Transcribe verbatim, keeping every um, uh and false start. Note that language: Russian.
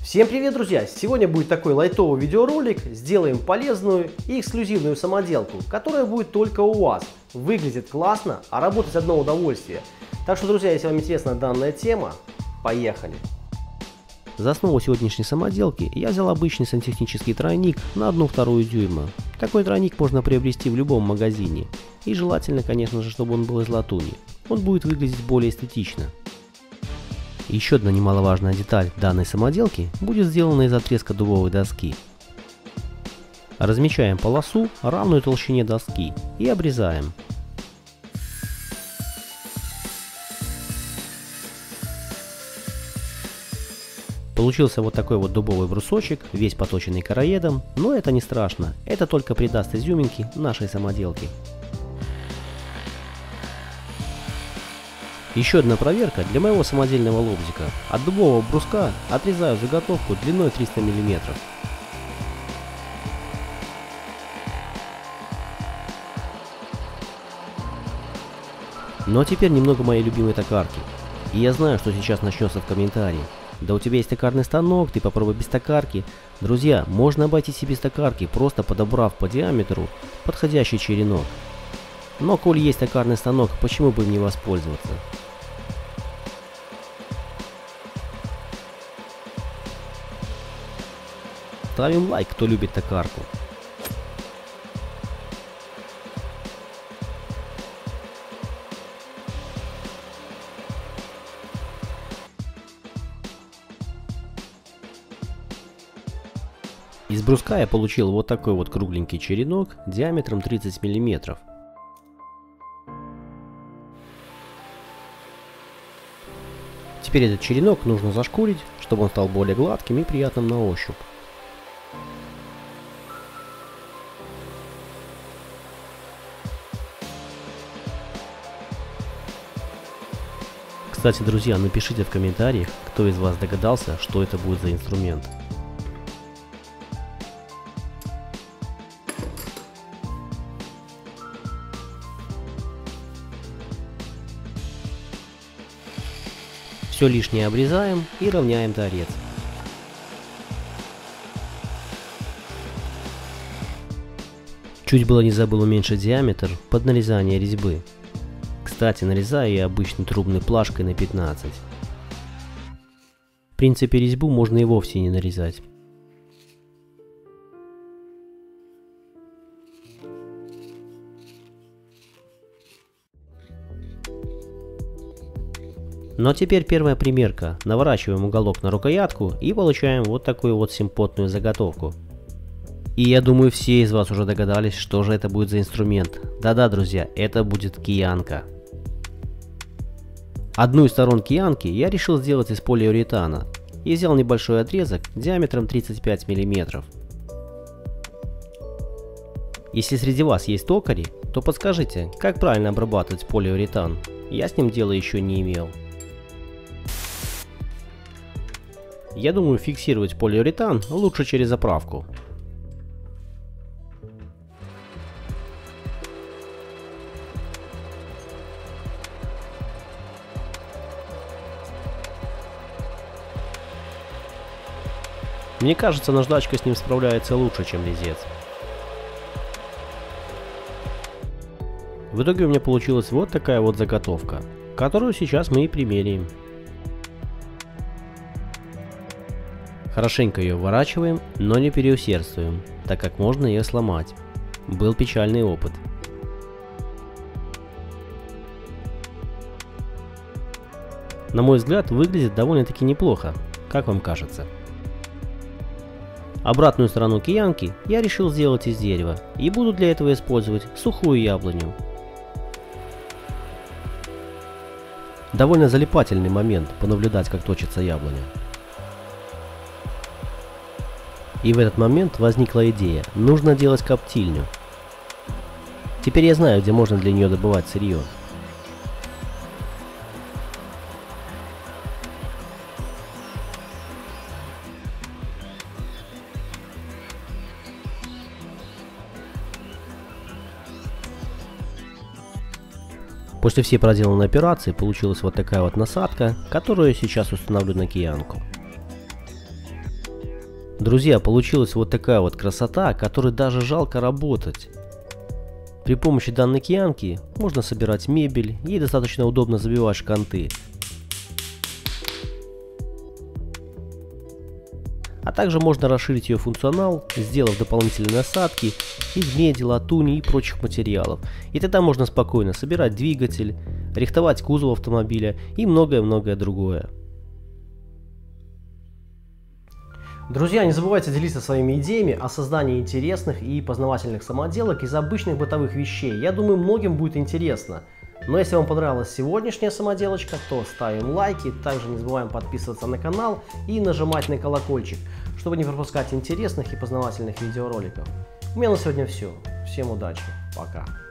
Всем привет, друзья! Сегодня будет такой лайтовый видеоролик. Сделаем полезную и эксклюзивную самоделку, которая будет только у вас. Выглядит классно, а работать одно удовольствие. Так что, друзья, если вам интересна данная тема, поехали! За основу сегодняшней самоделки я взял обычный сантехнический тройник на одну вторую дюйма. Такой тройник можно приобрести в любом магазине. И желательно, конечно же, чтобы он был из латуни. Он будет выглядеть более эстетично. Еще одна немаловажная деталь данной самоделки будет сделана из отрезка дубовой доски. Размечаем полосу, равную толщине доски, и обрезаем. Получился вот такой вот дубовый брусочек, весь поточенный короедом, но это не страшно, это только придаст изюминки нашей самоделке. Еще одна проверка для моего самодельного лобзика. От дубового бруска отрезаю заготовку длиной триста миллиметров. Ну а теперь немного моей любимой токарки. И я знаю, что сейчас начнется в комментарии. Да у тебя есть токарный станок, ты попробуй без токарки. Друзья, можно обойтись и без токарки, просто подобрав по диаметру подходящий черенок. Но коль есть токарный станок, почему бы им не воспользоваться? Ставим лайк, кто любит токарку. Из бруска я получил вот такой вот кругленький черенок диаметром тридцать миллиметров. Теперь этот черенок нужно зашкурить, чтобы он стал более гладким и приятным на ощупь. Кстати, друзья, напишите в комментариях, кто из вас догадался, что это будет за инструмент. Все лишнее обрезаем и равняем торец. Чуть было не забыл уменьшить диаметр под нарезание резьбы. Кстати, нарезаю я обычной трубной плашкой на пятнадцать. В принципе, резьбу можно и вовсе не нарезать. Ну а теперь первая примерка. Наворачиваем уголок на рукоятку и получаем вот такую вот симпотную заготовку. И я думаю, все из вас уже догадались, что же это будет за инструмент. Да-да, друзья, это будет киянка. Одну из сторон киянки я решил сделать из полиуретана и взял небольшой отрезок диаметром тридцать пять миллиметров. Если среди вас есть токари, то подскажите, как правильно обрабатывать полиуретан. Я с ним дела еще не имел. Я думаю, фиксировать полиуретан лучше через заправку. Мне кажется, наждачка с ним справляется лучше, чем резец. В итоге у меня получилась вот такая вот заготовка, которую сейчас мы и примеряем. Хорошенько ее вворачиваем, но не переусердствуем, так как можно ее сломать. Был печальный опыт. На мой взгляд, выглядит довольно-таки неплохо, как вам кажется? Обратную сторону киянки я решил сделать из дерева и буду для этого использовать сухую яблоню. Довольно залипательный момент понаблюдать, как точится яблоня. И в этот момент возникла идея, нужно делать коптильню. Теперь я знаю, где можно для нее добывать сырье. После всей проделанной операции получилась вот такая вот насадка, которую я сейчас установлю на киянку. Друзья, получилась вот такая вот красота, которой даже жалко работать. При помощи данной киянки можно собирать мебель, ей достаточно удобно забивать шканты. А также можно расширить ее функционал, сделав дополнительные насадки из меди, латуни и прочих материалов. И тогда можно спокойно собирать двигатель, рихтовать кузов автомобиля и многое-многое другое. Друзья, не забывайте делиться своими идеями о создании интересных и познавательных самоделок из обычных бытовых вещей. Я думаю, многим будет интересно. Но если вам понравилась сегодняшняя самоделочка, то ставим лайки, также не забываем подписываться на канал и нажимать на колокольчик, чтобы не пропускать интересных и познавательных видеороликов. У меня на сегодня все. Всем удачи. Пока.